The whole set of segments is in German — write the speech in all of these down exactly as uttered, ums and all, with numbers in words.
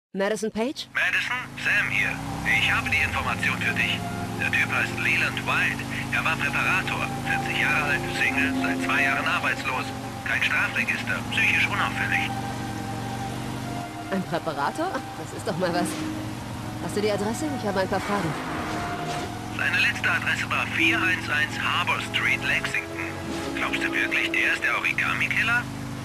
Madison Page? Madison, Sam hier. Ich habe die Information für dich. Der Typ heißt Leland White. Er war Präparator, vierzig Jahre alt, Single, seit zwei Jahren arbeitslos. Kein Strafregister, psychisch unauffällig. Ein Präparator? Das ist doch mal was. Hast du die Adresse? Ich habe ein paar Fragen. Seine letzte Adresse war vierhundertzelf Harbor Street, Lexington. Glaubst du wirklich, der ist der Origami-Killer?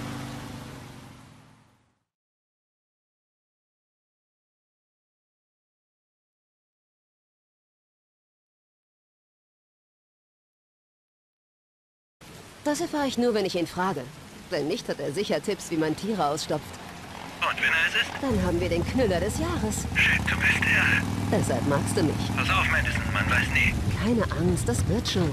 Das erfahre ich nur, wenn ich ihn frage. Wenn nicht, hat er sicher Tipps, wie man Tiere ausstopft. Und wenn er es ist? Dann haben wir den Knüller des Jahres. Shit, du bist irre. Deshalb magst du mich. Pass auf, Madison, man weiß nie. Keine Angst, das wird schon.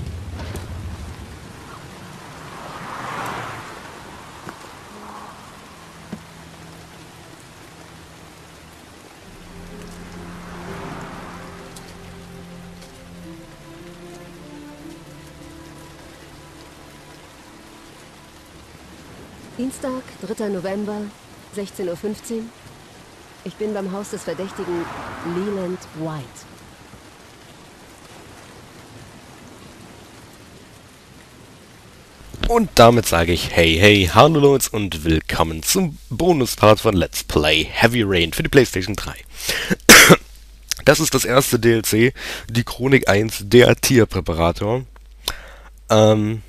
Dienstag, dritter November, sechzehn Uhr fünfzehn. Ich bin beim Haus des Verdächtigen Leland White. Und damit sage ich hey, hey, hallo Leute und willkommen zum Bonuspart von Let's Play Heavy Rain für die PlayStation drei. Das ist das erste D L C, die Chronik eins, der Tierpräparator. Ähm,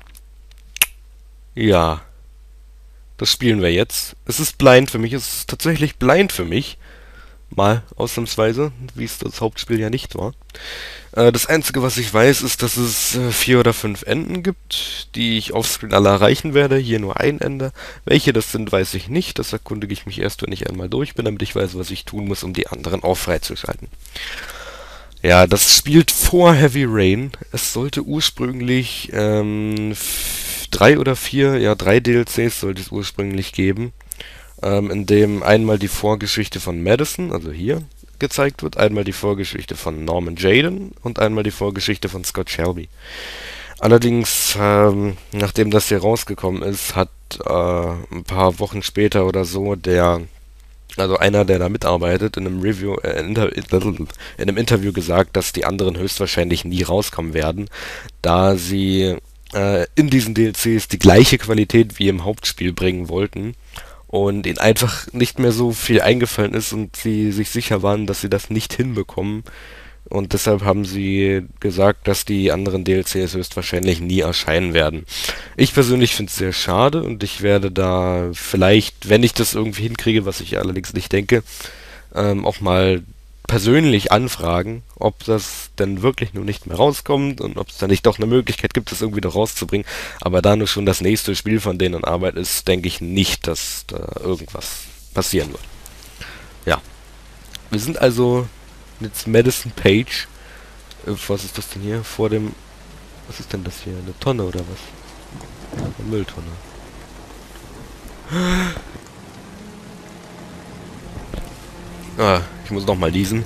ja, das spielen wir jetzt. Es ist blind für mich, es ist tatsächlich blind für mich. Mal ausnahmsweise, wie es das Hauptspiel ja nicht war. Äh, das Einzige, was ich weiß, ist, dass es äh, vier oder fünf Enden gibt, die ich offscreen alle erreichen werde. Hier nur ein Ende. Welche das sind, weiß ich nicht. Das erkundige ich mich erst, wenn ich einmal durch bin, damit ich weiß, was ich tun muss, um die anderen auch freizuschalten. Ja, das spielt vor Heavy Rain. Es sollte ursprünglich ähm, drei oder vier, ja drei D L Cs sollte es ursprünglich geben. Ähm, in dem einmal die Vorgeschichte von Madison, also hier, gezeigt wird, einmal die Vorgeschichte von Norman Jayden und einmal die Vorgeschichte von Scott Shelby. Allerdings, ähm, nachdem das hier rausgekommen ist, hat äh, ein paar Wochen später oder so der, also einer, der da mitarbeitet, in einem Review, äh, inter, in einem Interview gesagt, dass die anderen höchstwahrscheinlich nie rauskommen werden, da sie äh, in diesen D L Cs die gleiche Qualität wie im Hauptspiel bringen wollten. Und ihnen einfach nicht mehr so viel eingefallen ist und sie sich sicher waren, dass sie das nicht hinbekommen. Und deshalb haben sie gesagt, dass die anderen D L Cs höchstwahrscheinlich nie erscheinen werden. Ich persönlich finde es sehr schade und ich werde da vielleicht, wenn ich das irgendwie hinkriege, was ich allerdings nicht denke, ähm, auch mal persönlich anfragen, ob das denn wirklich nur nicht mehr rauskommt und ob es da nicht doch eine Möglichkeit gibt, das irgendwie doch rauszubringen. Aber da nur schon das nächste Spiel von denen in Arbeit ist, denke ich nicht, dass da irgendwas passieren wird. Ja. Wir sind also mit Madison Page. Äh, was ist das denn hier? Vor dem... Was ist denn das hier? Eine Tonne oder was? Eine Mülltonne. Ah, ich muss noch mal lesen.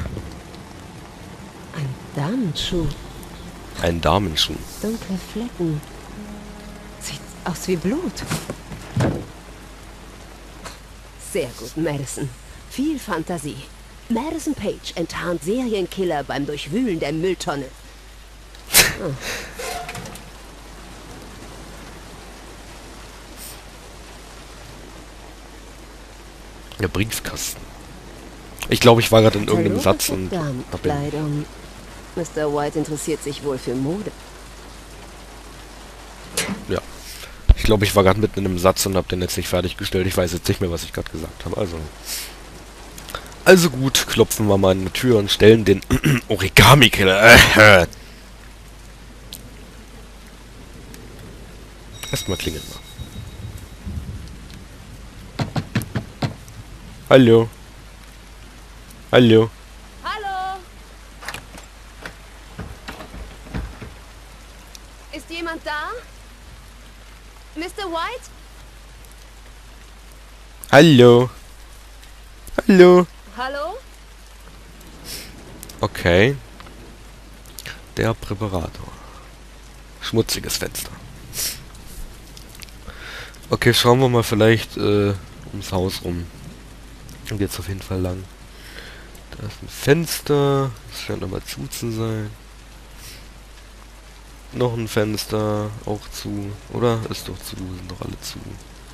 Ein Damenschuh. Ein Damenschuh. Dunkle Flecken. Sieht aus wie Blut. Sehr gut, Madison. Viel Fantasie. Madison Page enttarnt Serienkiller beim Durchwühlen der Mülltonne. Oh. Der Briefkasten. Ich glaube, ich war gerade in irgendeinem Satz und Damenkleidung. Mister White interessiert sich wohl für Mode. Ja. Ich glaube, ich war gerade mitten in einem Satz und habe den jetzt nicht fertiggestellt. Ich weiß jetzt nicht mehr, was ich gerade gesagt habe. Also. Also gut, klopfen wir mal an die Tür und stellen den Origami-Killer. Erstmal klingeln wir. Hallo. Hallo. Hallo! Ist jemand da? Mister White? Hallo. Hallo. Hallo? Okay. Der Präparator. Schmutziges Fenster. Okay, schauen wir mal vielleicht äh, ums Haus rum. Und jetzt auf jeden Fall lang. Da ist ein Fenster. Das scheint aber zu zu sein. Noch ein Fenster. Auch zu. Oder? Ist doch zu. Sind doch alle zu.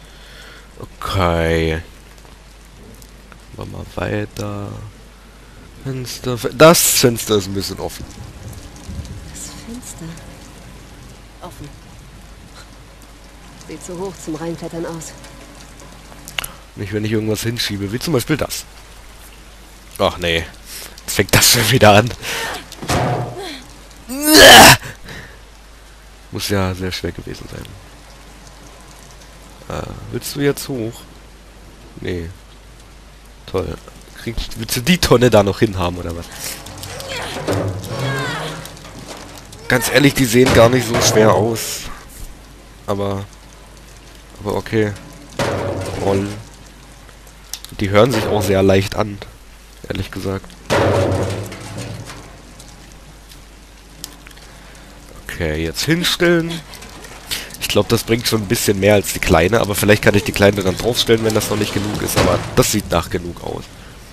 Okay. Machen wir mal weiter. Fenster. Das Fenster ist ein bisschen offen. Das Fenster. Offen. Sieht so hoch zum Reinklettern aus. Nicht, wenn ich irgendwas hinschiebe, wie zum Beispiel das. Ach nee. Jetzt fängt das schon wieder an. Muss ja sehr schwer gewesen sein. Äh, willst du jetzt hoch? Nee. Toll. Kriegst, willst du die Tonne da noch hinhaben, oder was? Ganz ehrlich, die sehen gar nicht so schwer aus. Aber... Aber okay. Roll. Die hören sich auch sehr leicht an. Ehrlich gesagt. Okay, jetzt hinstellen. Ich glaube, das bringt schon ein bisschen mehr als die kleine, aber vielleicht kann ich die kleine dann draufstellen, wenn das noch nicht genug ist, aber das sieht nach genug aus.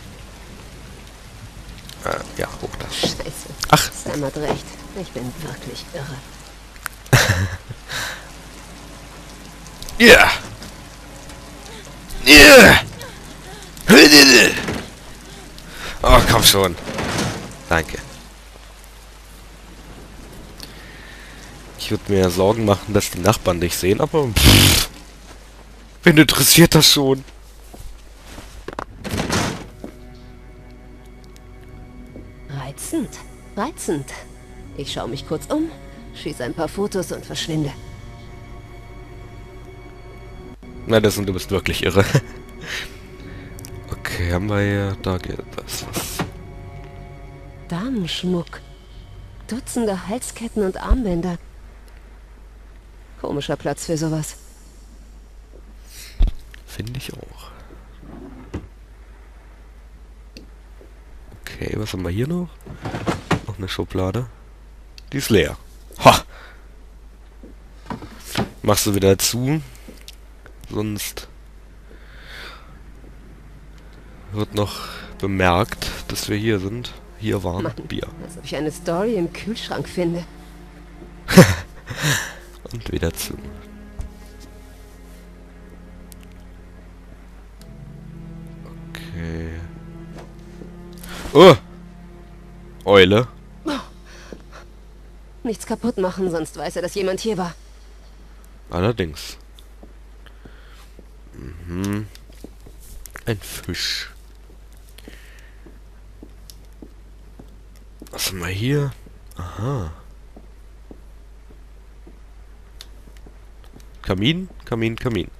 Äh, ja, hoch da. Scheiße. Ach. Sam hat recht. Ich bin wirklich irre. Ja. Ja. Oh, komm schon. Danke. Ich würde mir Sorgen machen, dass die Nachbarn dich sehen, aber pff, wen interessiert das schon? Reizend. Reizend. Ich schaue mich kurz um, schieße ein paar Fotos und verschwinde. Na, das und du bist wirklich irre. Okay, haben wir hier... Da geht das was. Damenschmuck. Dutzende Halsketten und Armbänder. Komischer Platz für sowas. Finde ich auch. Okay, was haben wir hier noch? Noch eine Schublade. Die ist leer. Ha! Machst du wieder zu. Sonst wird noch bemerkt, dass wir hier sind. Hier waren Mann, Bier. als ob ich eine Story im Kühlschrank finde. Und wieder zu. Okay. Oh! Eule. Nichts kaputt machen, sonst weiß er, dass jemand hier war. Allerdings. Mhm. Ein Fisch. Was haben wir hier? Aha. Kamin, Kamin, Kamin.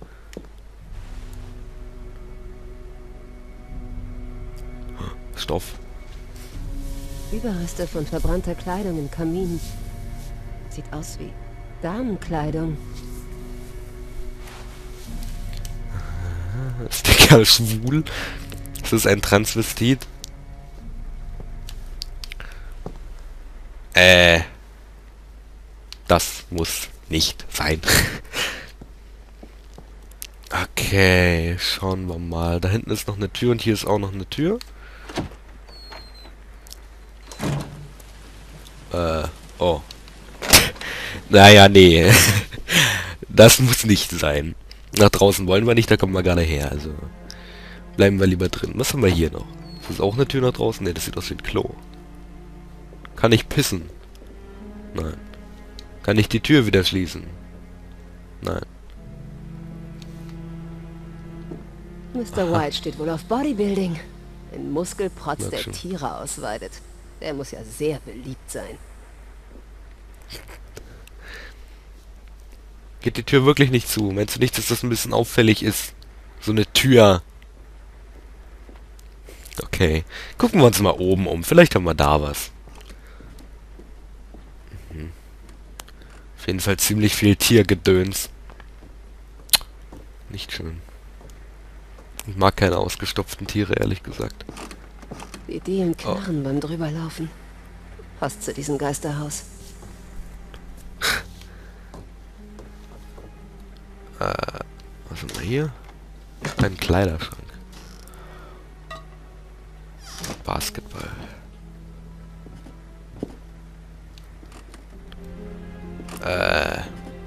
Stoff. Überreste von verbrannter Kleidung im Kamin. Sieht aus wie Damenkleidung. Ist der Kerl schwul? Ist das ein Transvestit? Äh. Das muss nicht sein. Okay, schauen wir mal. Da hinten ist noch eine Tür und hier ist auch noch eine Tür. Äh, oh. Naja, nee. Das muss nicht sein. Nach draußen wollen wir nicht, da kommen wir gerade her. Also bleiben wir lieber drin. Was haben wir hier noch? Ist das auch eine Tür nach draußen? Ne, das sieht aus wie ein Klo. Kann ich pissen? Nein. Kann ich die Tür wieder schließen? Nein. Mister Aha. White steht wohl auf Bodybuilding. Ein Muskelprotz, Merk der schon. Tiere ausweidet. Der muss ja sehr beliebt sein. Geht die Tür wirklich nicht zu? Meinst du nicht, dass das ein bisschen auffällig ist? So eine Tür. Okay. Gucken wir uns mal oben um. Vielleicht haben wir da was. Mhm. Auf jeden Fall ziemlich viel Tiergedöns. Nicht schön. Ich mag keine ausgestopften Tiere, ehrlich gesagt. Die Dielen knarren beim Drüberlaufen. Passt zu diesem Geisterhaus. Was haben wir hier? Ein Kleiderschrank. Basketball. Äh.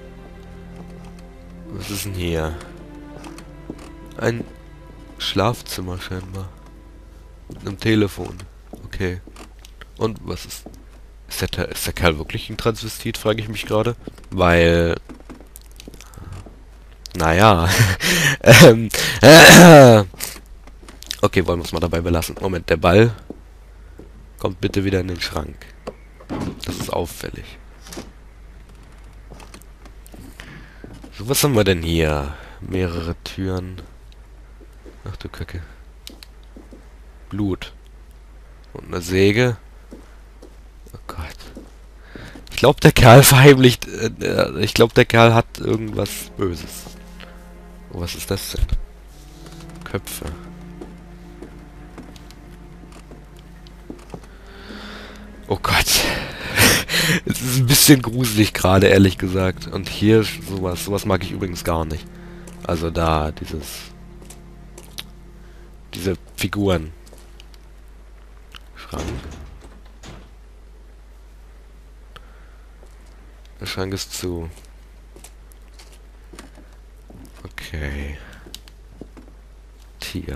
Was ist denn hier? Ein Schlafzimmer scheinbar. Mit einem Telefon. Okay. Und was ist... Ist der, ist der Kerl wirklich ein Transvestit, frage ich mich gerade. Weil... Naja. ähm, äh, okay, wollen wir es mal dabei belassen. Moment, der Ball kommt bitte wieder in den Schrank. Das ist auffällig. So, was haben wir denn hier? Mehrere Türen. Ach du Kacke. Blut. Und eine Säge. Oh Gott. Ich glaube, der Kerl verheimlicht... Äh, ich glaube, der Kerl hat irgendwas Böses. Oh, was ist das denn? Köpfe. Oh Gott. Es ist ein bisschen gruselig gerade, ehrlich gesagt. Und hier sowas, sowas mag ich übrigens gar nicht. Also da, dieses... Diese Figuren. Schrank. Der Schrank ist zu. Okay. Tier.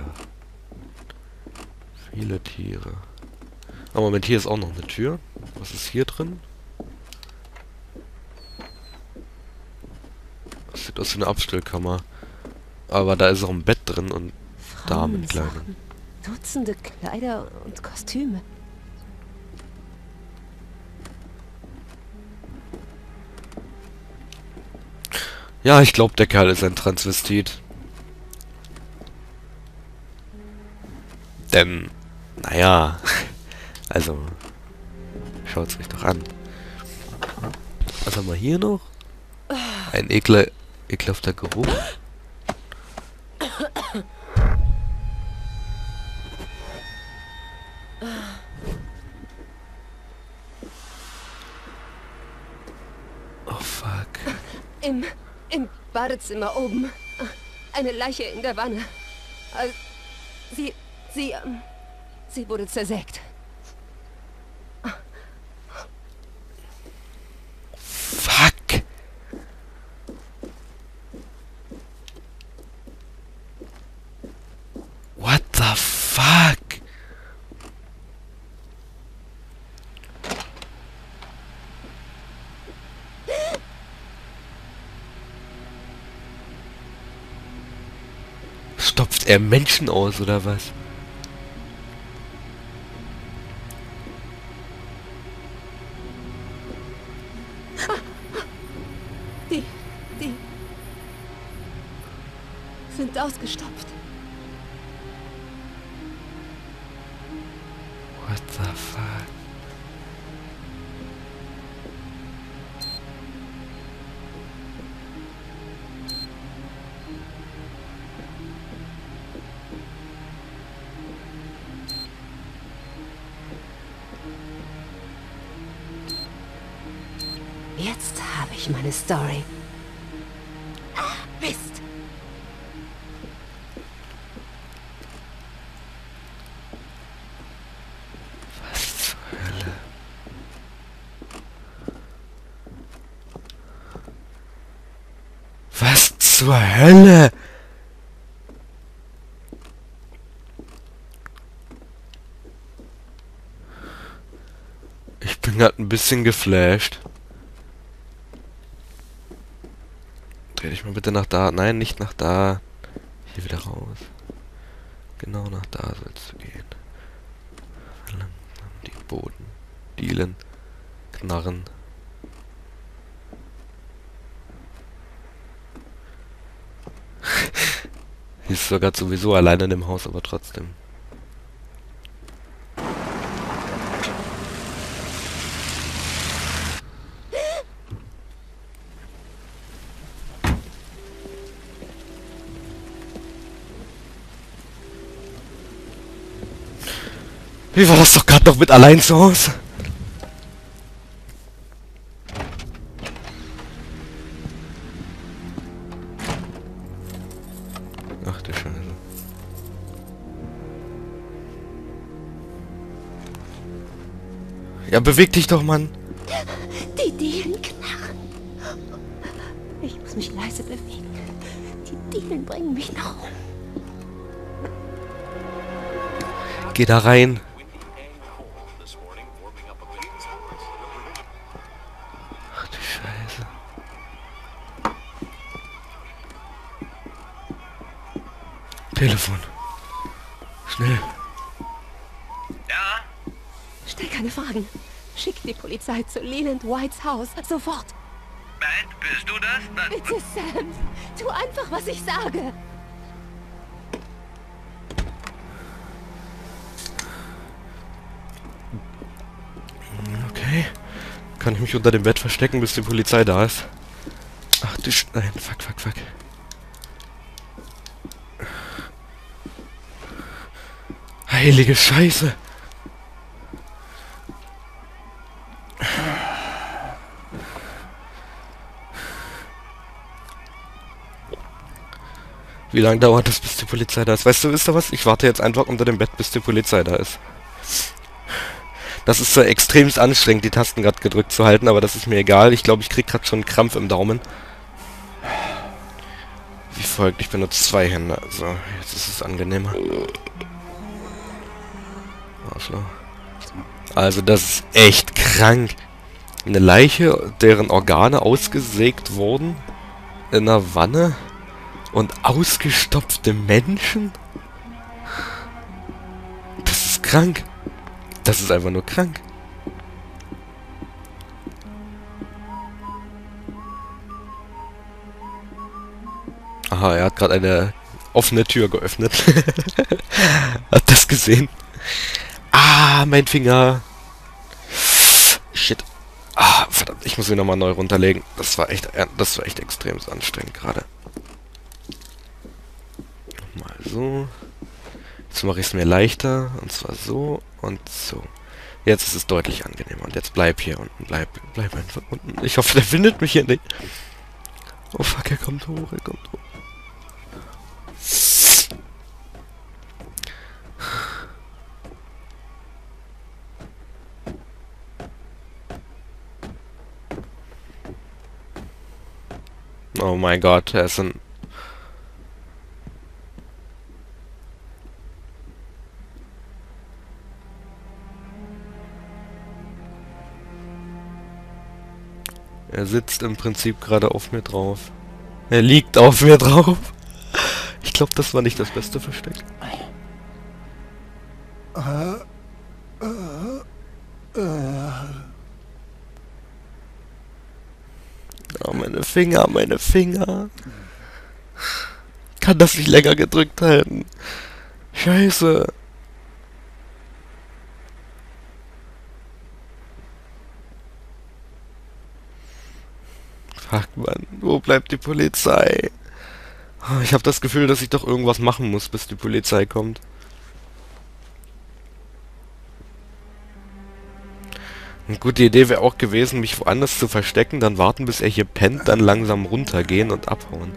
Viele Tiere. Aber Moment, hier ist auch noch eine Tür. Was ist hier drin? Das sieht aus wie eine Abstellkammer. Aber da ist auch ein Bett drin und Damenkleidung. Dutzende Kleider und Kostüme. Ja, ich glaube, der Kerl ist ein Transvestit. Denn, naja, also, schaut's euch doch an. Was haben wir hier noch? Ein ekle, ekelhafter Geruch. Oh fuck. Im, im Badezimmer oben. Eine Leiche in der Wanne. Äh, Sie, sie, ähm, sie wurde zersägt. Fuck. What the fuck? Stopft er Menschen aus, oder was? Die, die sind ausgestopft. What the fuck? Jetzt habe ich meine Story. Ah, Mist. Was zur Hölle? Was zur Hölle? Ich bin gerade ein bisschen geflasht. Dreh dich mal bitte nach da. Nein, nicht nach da. Hier wieder raus. Genau nach da sollst du gehen. Langsam den Boden. Dielen. Knarren. Sie ist sogar sowieso alleine in dem Haus, aber trotzdem. Wie war das doch gerade noch mit allein zu Hause? Ach du Scheiße. Ja, beweg dich doch, Mann. Die Dielen knarren. Ich muss mich leise bewegen. Die Dielen bringen mich nach oben. Geh da rein. Ach du Scheiße. Telefon. Schnell. Ja? Stell keine Fragen. Schick die Polizei zu Leland Whites Haus. Sofort. Matt, bist du das? Dann Bitte, Sam. Tu einfach, was ich sage. Okay. Kann ich mich unter dem Bett verstecken, bis die Polizei da ist? Ach du Sch... Nein, fuck, fuck, fuck. Heilige Scheiße. Wie lange dauert das, bis die Polizei da ist? Weißt du, wisst ihr was? Ich warte jetzt einfach unter dem Bett, bis die Polizei da ist. Das ist so extremst anstrengend, die Tasten gerade gedrückt zu halten, aber das ist mir egal. Ich glaube, ich krieg gerade schon einen Krampf im Daumen. Wie folgt, ich benutze zwei Hände. So, jetzt ist es angenehmer. Arschloch. Also, das ist echt krank. Eine Leiche, deren Organe ausgesägt wurden, in einer Wanne und ausgestopfte Menschen? Das ist krank. Das ist einfach nur krank. Aha, er hat gerade eine offene Tür geöffnet. Hat das gesehen? Ah, mein Finger. Shit. Ah, verdammt, ich muss ihn nochmal neu runterlegen. Das war echt, das war echt extrem anstrengend gerade. Nochmal so. Jetzt mache ich es mir leichter. Und zwar so und so. Jetzt ist es deutlich angenehmer. Und jetzt bleib hier unten. Bleib, bleib einfach unten. Ich hoffe, der findet mich hier nicht. Oh fuck, er kommt hoch, er kommt hoch. Oh mein Gott, er ist ein... Er sitzt im Prinzip gerade auf mir drauf. Er liegt auf mir drauf. Ich glaube, das war nicht das beste Versteck. Oh, meine Finger, meine Finger. Kann das nicht länger gedrückt halten. Scheiße. Fuck, Mann. Wo bleibt die Polizei? Oh, ich habe das Gefühl, dass ich doch irgendwas machen muss, bis die Polizei kommt. Eine gute Idee wäre auch gewesen, mich woanders zu verstecken, dann warten, bis er hier pennt, dann langsam runtergehen und abhauen.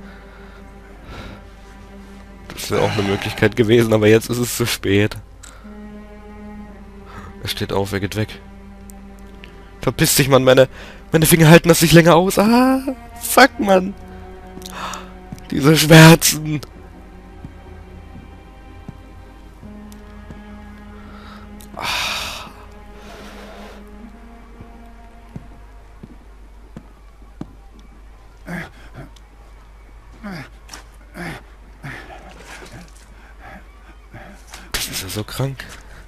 Das wäre auch eine Möglichkeit gewesen, aber jetzt ist es zu spät. Er steht auf, er geht weg. Verpiss dich, Mann, meine, meine Finger halten das nicht länger aus. Ah, fuck, Mann. Diese Schmerzen. Das ist ja so krank.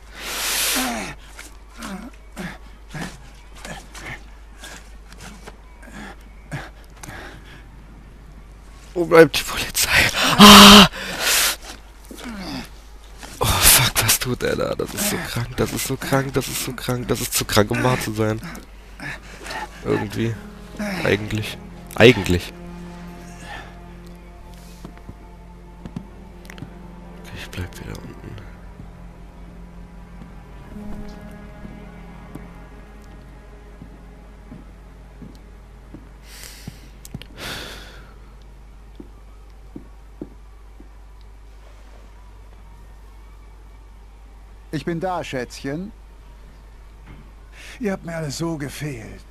Wo bleibt die Polizei? Ah! Oh fuck, was tut er da? Das ist so krank, das ist so krank, das ist so krank, das ist zu krank, um wahr zu sein. Irgendwie. Eigentlich. Eigentlich. Okay, ich bleib wieder unten. Ich bin da, Schätzchen. Ihr habt mir alle so gefehlt.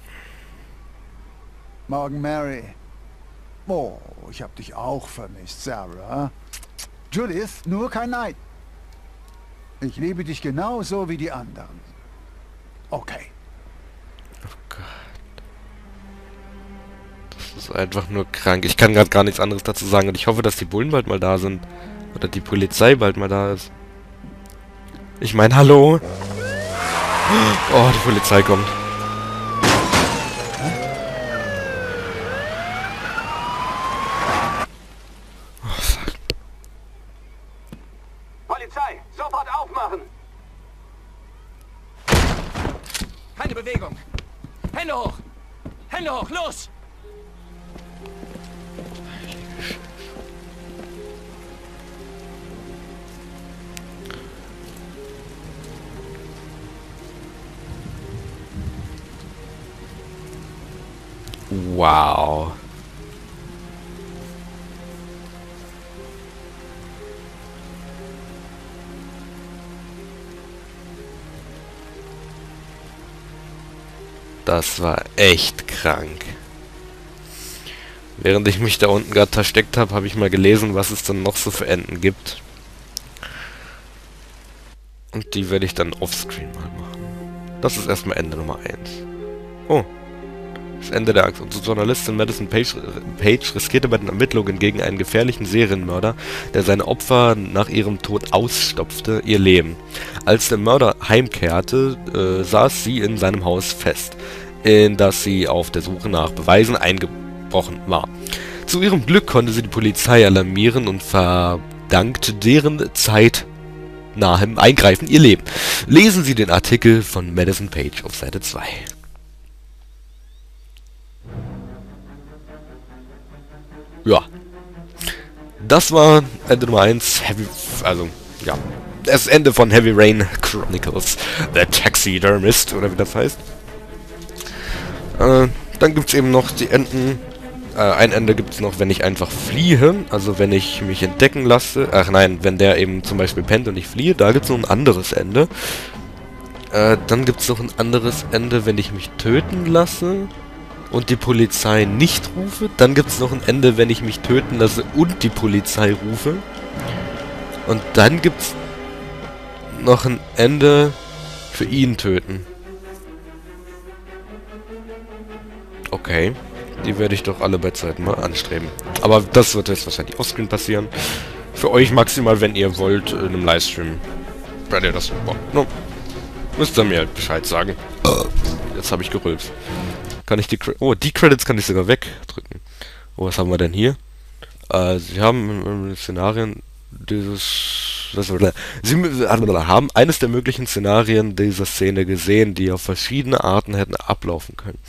Morgen, Mary. Oh, ich hab dich auch vermisst, Sarah. Judith, nur kein Nein. Ich liebe dich genauso wie die anderen. Okay. Oh Gott. Das ist einfach nur krank. Ich kann gerade gar nichts anderes dazu sagen. Und ich hoffe, dass die Bullen bald mal da sind. Oder die Polizei bald mal da ist. Ich meine, hallo? Oh, die Polizei kommt. Oh, fuck. Polizei, sofort aufmachen! Keine Bewegung! Hände hoch! Hände hoch, los! Wow. Das war echt krank. Während ich mich da unten gerade versteckt habe, habe ich mal gelesen, was es dann noch so für Enden gibt. Und die werde ich dann offscreen mal machen. Das ist erstmal Ende Nummer eins. Oh. Das Ende der Angst. Unsere Journalistin Madison Page, Page riskierte bei den Ermittlungen gegen einen gefährlichen Serienmörder, der seine Opfer nach ihrem Tod ausstopfte, ihr Leben. Als der Mörder heimkehrte, äh, saß sie in seinem Haus fest, in das sie auf der Suche nach Beweisen eingebrochen war. Zu ihrem Glück konnte sie die Polizei alarmieren und verdankte deren zeitnahem Eingreifen ihr Leben. Lesen Sie den Artikel von Madison Page auf Seite zwei. Ja. Das war Ende Nummer eins. Heavy, also, ja. Das Ende von Heavy Rain Chronicles. The Taxidermist, oder wie das heißt. Äh, dann gibt's eben noch die Enden. Äh, ein Ende gibt's noch, wenn ich einfach fliehe. Also, wenn ich mich entdecken lasse. Ach nein, wenn der eben zum Beispiel pennt und ich fliehe. Da gibt's noch ein anderes Ende. Äh, dann gibt's noch ein anderes Ende, wenn ich mich töten lasse und die Polizei nicht rufe. Dann gibt es noch ein Ende, wenn ich mich töten lasse und die Polizei rufe. Und dann gibt es noch ein Ende für ihn töten. Okay. Die werde ich doch alle bei Zeiten mal anstreben. Aber das wird jetzt wahrscheinlich offscreen passieren. Für euch maximal, wenn ihr wollt, in einem Livestream. Wenn ihr das wollt. No. Müsst ihr mir halt Bescheid sagen. Jetzt habe ich gerülpst. Kann ich die Cre Oh, die Credits kann ich sogar wegdrücken. Oh, was haben wir denn hier? Äh, sie haben äh, Szenarien dieses... Was, sie äh, haben eines der möglichen Szenarien dieser Szene gesehen, die auf verschiedene Arten hätten ablaufen können.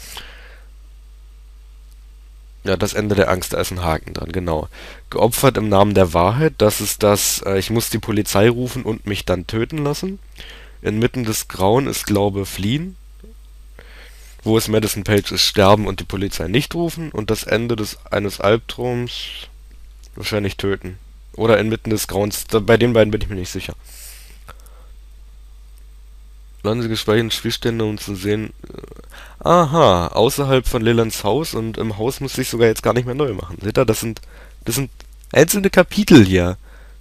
Ja, das Ende der Angst, da ist ein Haken dran, genau. Geopfert im Namen der Wahrheit, das ist das, äh, ich muss die Polizei rufen und mich dann töten lassen. Inmitten des Grauen ist Glaube fliehen. Wo es Madison Page ist, sterben und die Polizei nicht rufen. Und das Ende des eines Albtraums wahrscheinlich töten. Oder inmitten des Grauens. Da, bei den beiden bin ich mir nicht sicher. Laden Sie gespeicherten Spielstände, um zu sehen... Äh, aha, außerhalb von Lelands Haus. Und im Haus muss ich sogar jetzt gar nicht mehr neu machen. Seht ihr, das sind, das sind einzelne Kapitel hier.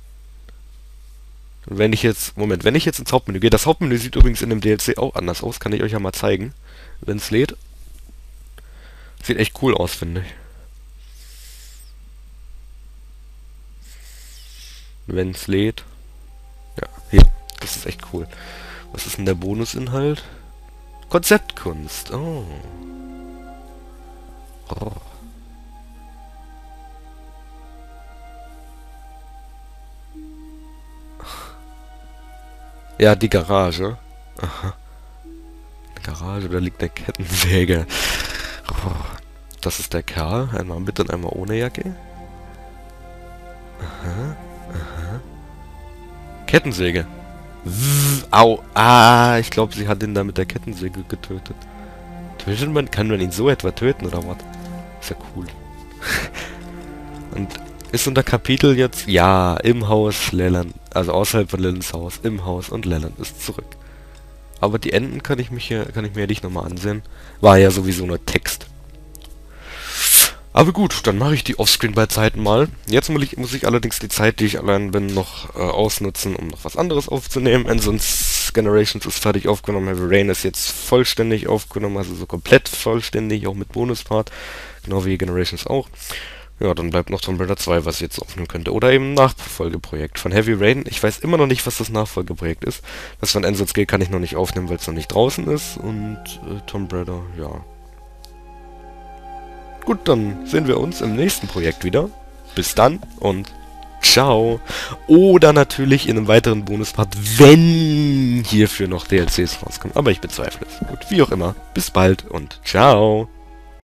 Und wenn ich jetzt... Moment, wenn ich jetzt ins Hauptmenü gehe... Das Hauptmenü sieht übrigens in dem D L C auch anders aus. Kann ich euch ja mal zeigen. Wenn es lädt. Sieht echt cool aus, finde ich. Wenn es lädt. Ja, hier. Das ist echt cool. Was ist denn der Bonusinhalt? Konzeptkunst. Oh. Oh. Ja, die Garage. Aha. Garage, da liegt eine Kettensäge. Oh, das ist der Kerl. Einmal mit und einmal ohne Jacke. Aha, aha. Kettensäge. Wff, au, ah, ich glaube, sie hat ihn da mit der Kettensäge getötet. Tötet man, kann man ihn so etwa töten, oder was? Ist ja cool. Und ist unter Kapitel jetzt, ja, im Haus Leland, also außerhalb von Lelands Haus, im Haus und Leland ist zurück. Aber die Enden kann ich mich hier, kann ich mir ja nicht nochmal ansehen. War ja sowieso nur Text. Aber gut, dann mache ich die Offscreen-Beizeiten mal. Jetzt muss ich, muss ich allerdings die Zeit, die ich allein bin, noch äh, ausnutzen, um noch was anderes aufzunehmen. Ansonsten Generations ist fertig aufgenommen, Heavy Rain ist jetzt vollständig aufgenommen, also so komplett vollständig, auch mit Bonuspart. Genau wie Generations auch. Ja, dann bleibt noch Tomb Raider zwei, was ich jetzt aufnehmen könnte. Oder eben ein Nachfolgeprojekt von Heavy Rain. Ich weiß immer noch nicht, was das Nachfolgeprojekt ist. Das von Ensigns Gate kann ich noch nicht aufnehmen, weil es noch nicht draußen ist. Und äh, Tomb Raider, ja. Gut, dann sehen wir uns im nächsten Projekt wieder. Bis dann und ciao. Oder natürlich in einem weiteren Bonuspart, wenn hierfür noch D L Cs rauskommen. Aber ich bezweifle es. Gut, wie auch immer. Bis bald und ciao.